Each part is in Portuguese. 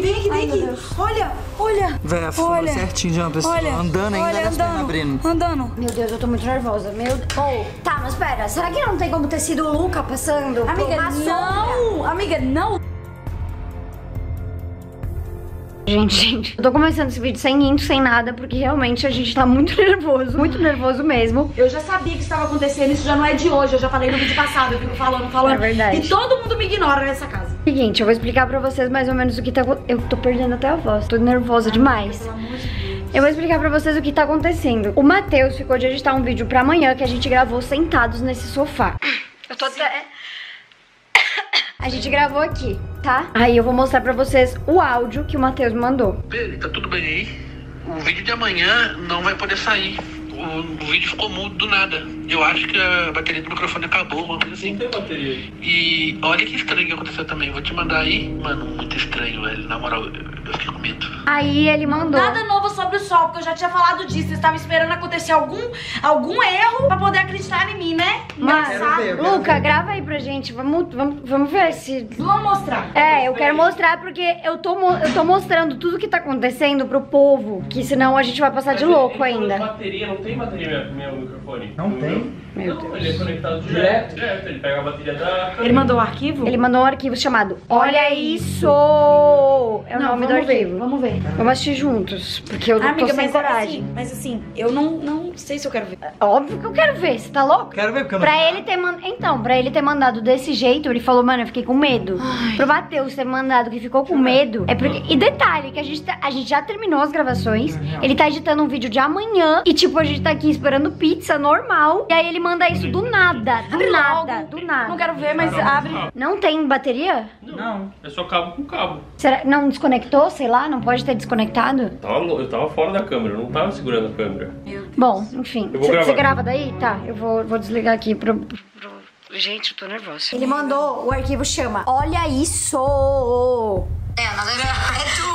vem aqui. Olha. Véi, a fila certinho de uma pessoa. Andando ainda, as pernas abrindo. Andando. Meu Deus, eu tô muito nervosa. Tá, mas pera, será que não tem como ter sido o Luca passando? Amiga, não! Amiga, não! Gente, eu tô começando esse vídeo sem intro, sem nada, porque realmente a gente tá muito nervoso mesmo. Eu já sabia que isso estava acontecendo, isso já não é de hoje, eu já falei no vídeo passado, eu fico falando. É verdade. E todo mundo me ignora nessa casa. Seguinte, eu vou explicar pra vocês mais ou menos o que tá acontecendo. Eu tô perdendo até a voz, tô nervosa demais. Pelo amor de Deus. Eu vou explicar pra vocês o que tá acontecendo. O Matheus ficou de editar um vídeo pra amanhã que a gente gravou sentados nesse sofá. Eu tô até... A gente gravou aqui, tá? Aí eu vou mostrar pra vocês o áudio que o Matheus mandou. Pedro, tá tudo bem aí? O vídeo de amanhã não vai poder sair. O vídeo ficou mudo do nada. Eu acho que a bateria do microfone acabou, uma coisa assim. Não tem bateria. E olha que estranho que aconteceu também. Vou te mandar aí. Mano, muito estranho, velho. Na moral, eu fiquei com medo. Aí ele mandou. Nada novo sobre o sol, porque eu já tinha falado disso. Vocês estavam esperando acontecer algum erro pra poder acreditar em mim, né? Mas, ver, Luca, grava aí pra gente. Vamos ver se... Vamos mostrar. É, eu quero mostrar porque eu tô mostrando tudo que tá acontecendo pro povo. Que senão a gente vai passar de louco ainda. Bateria, não tem bateria meu microfone. Não tem? Meu Não, Deus. ele é conectado direto. Ele pega a bateria da... Ele mandou o arquivo? Ele mandou um arquivo chamado Olha Isso! É o nome do arquivo. Vamos ver. Vamos assistir juntos, porque eu tô sem coragem. Mas assim, eu não sei se eu quero ver. Óbvio que eu quero ver, você tá louco? Quero ver porque eu não... Pra ele ter mandado... Então, pra ele ter mandado desse jeito, ele falou, mano, eu fiquei com medo. Pro Matheus ter mandado que ficou com medo, é porque... E detalhe, que a gente já terminou as gravações, ele tá editando um vídeo de amanhã, e tipo, a gente tá aqui esperando pizza normal, e aí ele manda isso do nada, do nada. Não quero ver, mas abre. Não tem bateria? Não. É só cabo com cabo. Será não desconectou, sei lá, não pode ter desconectado? Eu tava fora da câmera, eu não tava segurando a câmera. Bom, enfim, Eu vou você gravar. grava daí? Tá, eu vou desligar aqui pro... Gente, eu tô nervosa. Ele mandou, o arquivo chama Olha Isso! É tu,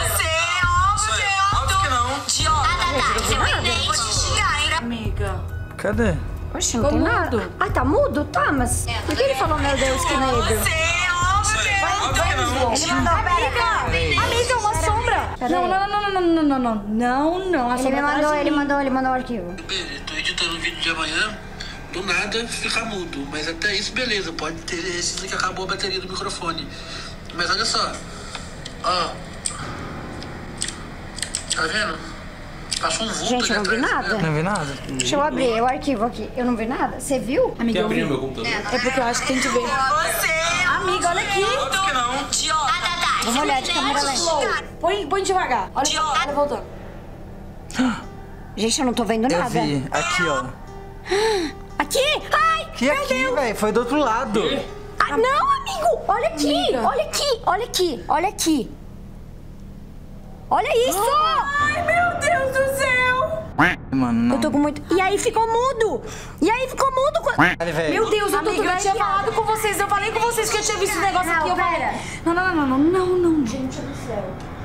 óbvio que não. Idiota, seu neném, vou te xingar, hein? Amiga. Cadê? Oxe, não tem nada. Ah, tá mudo? Tá, mas... Por que ele falou, meu Deus, que medo? Óbvio que não. Ele mandou, Amiga, uma sombra. Não. Ele mandou o arquivo. Pedro, eu tô editando o vídeo de amanhã. Do nada fica mudo. Mas até isso, beleza. Pode ter sido que acabou a bateria do microfone. Mas olha só. Ó. Tá vendo? Passou um vulto Gente, eu não vi ali atrás. nada. Não vi nada? Deixa eu abrir o arquivo aqui. Eu não vi nada. Você viu? Amiga, Quer abrir o meu computador? é porque eu acho que tem que ver. Amiga, olha aqui. Óbvio que não. Idiota, Vamos olhar de câmera lenta. Põe devagar. Olha voltando. Gente, eu não tô vendo Eu nada. vi. Aqui, ó. Aqui! Ai! Que aqui, velho? Foi do outro lado. Ah, não, amigo! Olha aqui! Amiga. Olha aqui! Olha aqui! Olha aqui! Olha isso! Ai, meu Deus do céu. Mano, não. Eu tô com muito... E aí ficou mudo! Olha, velho. Meu Deus, eu tô Amiga, eu tinha vai, falado com vocês. Eu falei com vocês que eu tinha visto esse negócio Não, aqui. Eu falei. pera. Não. Gente do céu.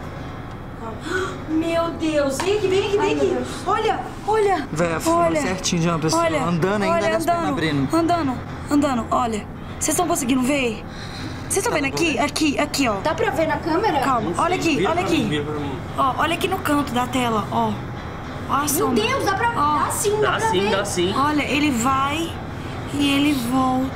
Meu Deus. Vem aqui. Olha. Véi, a fila certinho de uma pessoa. Andando ainda, as pernas abrindo. Andando, olha. Vocês estão conseguindo ver? Vocês estão vendo aqui? Aqui, ó. Dá pra ver na câmera? Calma, olha aqui. Vira pra mim. Ó, olha aqui no canto da tela, ó. Ó a Meu sombra. Deus, dá pra ver. Ó. Dá sim, dá pra ver. Dá sim. Olha, ele vai e ele volta.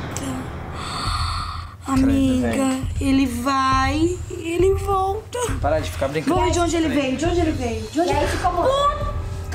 Amiga, ele vai e ele volta. Parar de ficar brincando. Vamos ver de onde ele veio, E aí ficou mudo.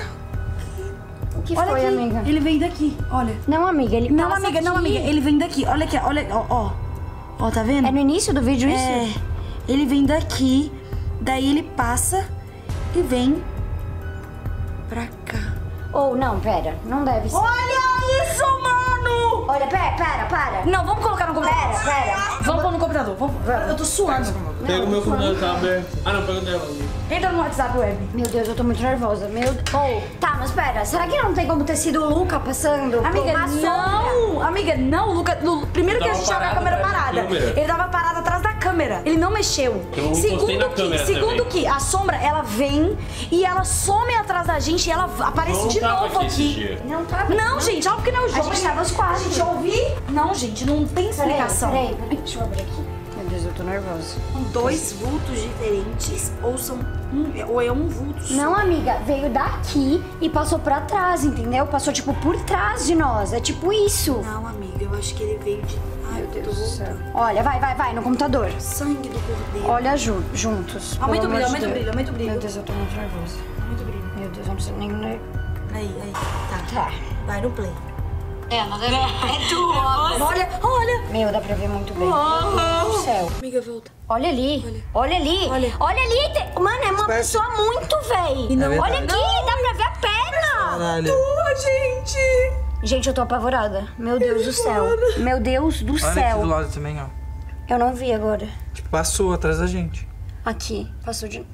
O que Olha foi, aqui, amiga? ele vem daqui, olha. Não, amiga, ele Não, passa amiga, aqui. ele vem daqui. Olha aqui, olha, ó. Ó, tá vendo? É no início do vídeo isso? É, ele vem daqui, daí ele passa e vem pra cá. Ou não, pera, não deve ser. Olha isso, mano! Olha, para. Não, vamos colocar no computador. Pera. Vamos pôr no computador. Eu tô suando. Pega o meu computador, tá aberto. Ah, não, pega o dela. Entra no WhatsApp web. Meu Deus, eu tô muito nervosa. Tá, mas pera, será que não tem como ter sido o Luca passando? Amiga, Uma sombra? Amiga, não, Luca. Primeiro que a gente tava com a câmera Tava parado parada. atrás da câmera. Ele tava parado atrás da câmera. Ele não mexeu. Eu não encostei na câmera segundo também. que a sombra, ela vem e ela some atrás da gente e ela aparece Não de tava novo aqui esse aqui. dia. Não tá. Não, gente, óbvio que não. A gente tava os quatro. Gente, eu ouvi. Não, gente, não tem explicação. Peraí. Deixa eu abrir aqui. Meu Deus, eu eu tô nervosa. São 2 vultos diferentes ou é um vulto só? Não, amiga, veio daqui e passou pra trás, entendeu? Passou, tipo, por trás de nós. É tipo isso. Não, amiga, eu acho que ele veio de... Ai, Meu Deus do céu. Olha, vai, no computador. Sangue do cordeiro. Olha juntos. Aumenta o pelo brilho, amor de aumenta o Deus. brilho, aumenta o brilho. Meu Deus, eu tô muito nervosa. Aumenta o brilho. Meu Deus, eu não preciso nem... Aí, tá. Tá. Vai no play. É tu. Olha. Meu, dá pra ver muito bem. Meu Deus do céu. Amiga, volta. Olha ali. Olha ali. Olha. Olha ali. Mano, é uma pessoa muito, véi. Olha aqui, dá pra ver a perna. Caralho. Gente. Gente, eu tô apavorada. Meu Deus do céu. Meu Deus do Olha aqui do céu. lado também, ó. Eu não vi agora. Tipo, passou atrás da gente. Aqui. Passou de...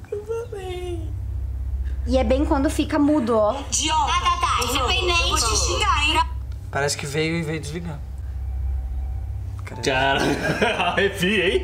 E é bem quando fica mudo, ó. Idiota. Tá. Independente. Vou te xingar, hein? Parece que veio e veio desligar. Cara, arrepiei.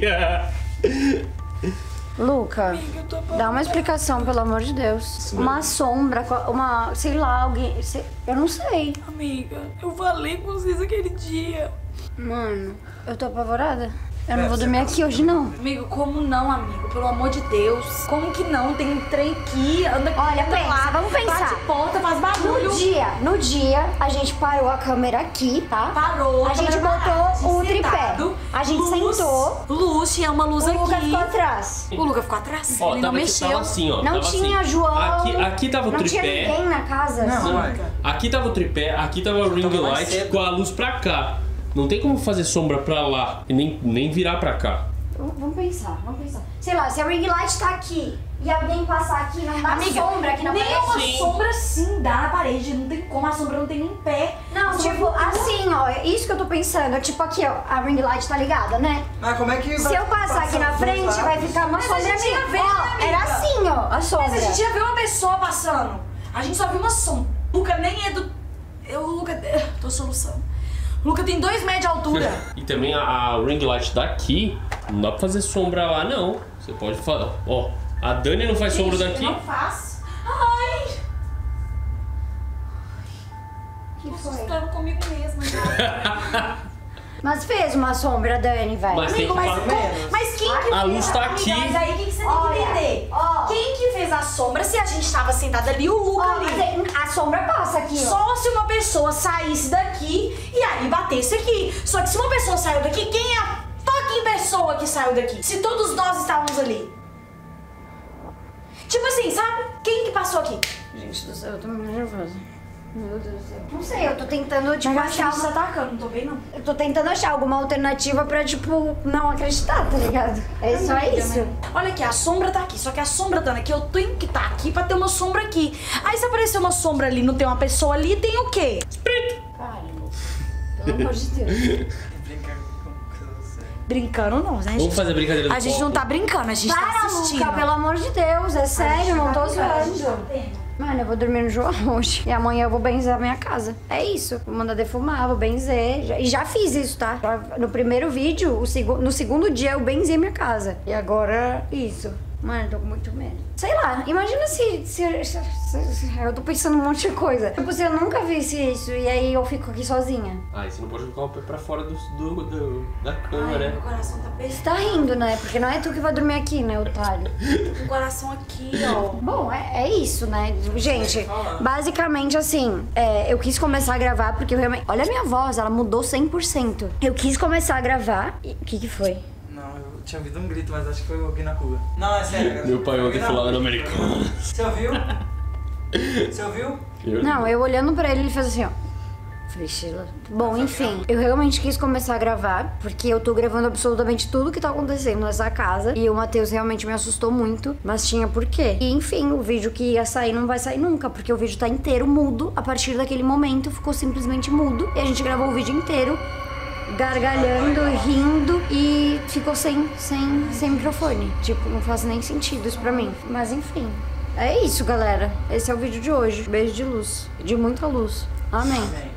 Luca, dá uma explicação, pelo amor de Deus. Uma sombra, uma... Sei lá, alguém... Eu não sei. Amiga, eu falei com vocês aquele dia. Mano, eu tô apavorada. Eu não vou dormir aqui hoje, não. Amigo, como não, amigo? Pelo amor de Deus. Como que não? Tem um trem aqui, anda aqui. Olha, anda pensa, lá, vamos pensar. bate porta, faz barulho. No dia, a gente parou a câmera aqui, tá? Parou. A gente câmera botou o tripé. sentado, A gente luz, sentou. Luz, tinha uma luz O aqui. Luca ficou atrás. O Luca ficou atrás. Ó, ele não mexeu. tava assim, ó. Não tava tinha assim. João. Aqui tava o Não tinha tripé. ninguém na casa. Não, ué. Aqui tava o tripé, aqui tava o ring Tava mais light cedo. com a luz pra cá. Não tem como fazer sombra pra lá e nem virar pra cá. Vamos pensar. Sei lá, se a ring light tá aqui e alguém passar aqui, não dá sombra aqui na nem parede. uma Sim. sombra assim dá na parede. Não tem como, a sombra não tem nem pé. Não, A sombra tipo, não tem assim, ó, é isso que eu tô pensando. Tipo aqui, ó, a ring light tá ligada, né? Mas como é que Se eu passar aqui na frente, vai ficar uma Mas a sombra gente ia minha. ver, Ó, né, amiga? era assim, ó, a sombra. Mas a gente já viu uma pessoa passando. A gente só viu uma sombra. O Luca nem é do... O Luca... Tô soluçando. O Luca tem 2 metros de altura. E também a ring light daqui, não dá pra fazer sombra lá, não. Você pode fazer. Ó, a Dani não faz sombra Gente, daqui. eu não faço. Ai! Que Tô foi? assustando comigo mesma já. Mas fez uma sombra, Dani, velho. Mas tem que Mas, fazer. mas quem que A fez? luz tá Amiga, aqui. Mas aí o que você tem Olha, que entender? ó. Quem que fez a sombra se a gente tava sentada ali, o Luca Ó, ali? mas a sombra passa aqui, ó. Só se uma pessoa saísse daqui e aí batesse aqui. Só que se uma pessoa saiu daqui, quem é a fucking pessoa que saiu daqui? Se todos nós estávamos ali. Tipo assim, sabe? Quem que passou aqui? Gente do céu, eu tô muito nervosa. Meu Deus do céu. Não sei, eu tô tentando, tipo, Mas achar tá uma... atacando, não tô bem não. Eu tô tentando achar alguma alternativa pra, tipo, não acreditar, tá ligado? É só isso. Olha aqui, a sombra tá aqui. Só que a sombra tá aqui, eu tenho que estar aqui pra ter uma sombra aqui. Aí se aparecer uma sombra ali, não tem uma pessoa ali, tem o quê? Caramba. Pelo amor de Deus. Brincando não, né, Vamos gente? fazer brincadeira do A gente não tá brincando, a gente tá Para, assistindo. Luca, pelo amor de Deus. É sério, não tô zoando. Mano, eu vou dormir no João hoje. E amanhã eu vou benzer a minha casa. É isso. Vou mandar defumar, vou benzer. E já fiz isso, tá? No primeiro vídeo, no segundo dia, eu benzei minha casa. E agora, isso. Mano, eu tô com muito medo. Sei lá, imagina se eu tô pensando um monte de coisa. Tipo, se eu nunca visse isso e aí eu fico aqui sozinha. Ai, você não pode colocar o pé pra fora da cama, Ai, né? meu coração tá Você pesado. tá rindo, né? Porque não é tu que vai dormir aqui, né, otário? Tô com o coração aqui, ó. Bom, é isso, né? Gente, basicamente assim, eu quis começar a gravar porque eu realmente... Olha a minha voz, ela mudou 100%. Eu quis começar a gravar e... O que foi? Não, eu tinha ouvido um grito, mas acho que foi alguém na rua. Não, é sério. Meu pai ontem falava no americano. Você ouviu? Você ouviu? Não, eu olhando pra ele, ele fez assim, ó. Falei, Sheila. Bom, enfim, eu realmente quis começar a gravar, porque eu tô gravando absolutamente tudo que tá acontecendo nessa casa. E o Matheus realmente me assustou muito, mas tinha porquê. E enfim, o vídeo que ia sair não vai sair nunca, porque o vídeo tá inteiro mudo. A partir daquele momento, ficou simplesmente mudo. E a gente gravou o vídeo inteiro, gargalhando, rindo, e ficou sem microfone. Tipo, não faz nem sentido isso pra mim. Mas enfim, é isso, galera. Esse é o vídeo de hoje. Beijo de luz. De muita luz. Amém. Amém.